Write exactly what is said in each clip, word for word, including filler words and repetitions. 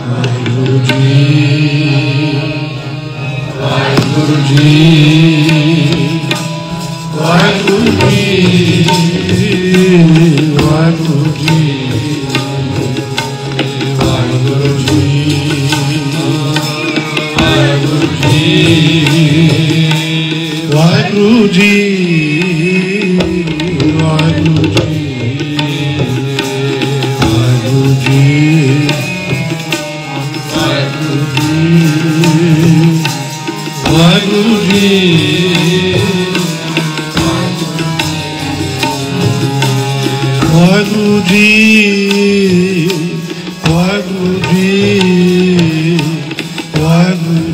ਵਾਹਿਗੁਰੂ ਜੀ ਵਾਹਿਗੁਰੂ ਜੀ ਵਾਹਿਗੁਰੂ ਜੀ ਵਾਹਿਗੁਰੂ ਜੀ ਵਾਹਿਗੁਰੂ ਜੀ ਵਾਹਿਗੁਰੂ ਜੀ ਵਾਹਿਗੁਰੂ ਜੀ ਵਾਹਿਗੁਰੂ ਜੀ ਵਾਹਿਗੁਰੂ ਜੀ ਵਾਹਿਗੁਰੂ ਜੀ ਵਾਹਿਗੁਰੂ ਜੀ ਵਾਹਿਗੁਰੂ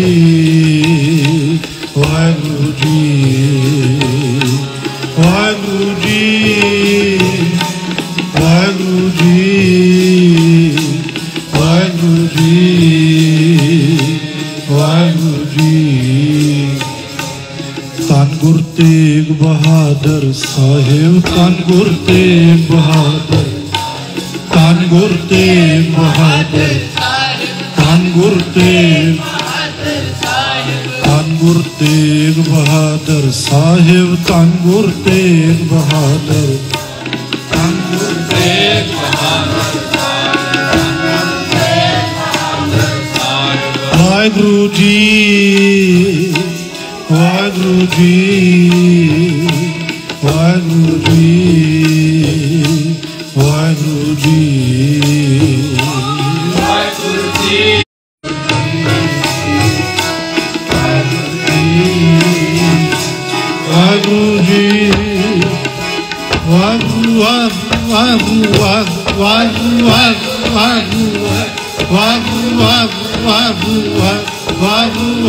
ਜੀ ਵਾਹਿਗੁਰੂ ਜੀ ਵਾਹਿਗੁਰੂ ਜੀ ਵਾਹਿਗੁਰੂ ਜੀ ਵਾਹਿਗੁਰੂ ਜੀ ਵਾਹਿਗੁਰੂ ਜੀ ਧੰਨ ਗੁਰੂ ਤੇਗ ਬਹਾਦਰ ਸਾਹਿਬ ਧੰਨ ਗੁਰੂ ਤੇਗ ਬਹਾਦਰ ਧੰਨ ਗੁਰੂ ਤੇਗ ਬਹਾਦਰ ਧੰਨ ਗੁਰੂ ਤੇਗ ਧੰਨ ਗੁਰੂ ਤੇਗ ਬਹਾਦਰ ਸਾਹਿਬ ਧੰਨ ਗੁਰੂ ਤੇਗ ਬਹਾਦਰ ਧੰਨ ਗੁਰੂ ਤੇਗ ਬਹਾਦਰ ਵਾਹਿਗੁਰੂ ਜੀ ਵਾਹਿਗੁਰੂ ਜੀ ਵਾਹਿਗੁਰੂ ਜੀ ਵਾਹਿਗੁਰੂ ਜੀ ਵਾਹਿਗੁਰੂ ਜੀ ਵਾਹਿਗੁਰੂ ਜੀ ਵਾਹਿਗੁਰੂ ਵਾਹਿਗੁਰੂ ਵਾਹਿਗੁਰੂ ਵਾਹਿਗੁਰੂ ਵਾਹਿਗੁਰੂ ਵਾਹਿਗੁਰੂ ਵਾਹਿਗੁਰੂ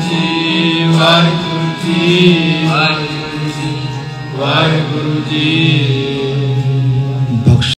ਜੀ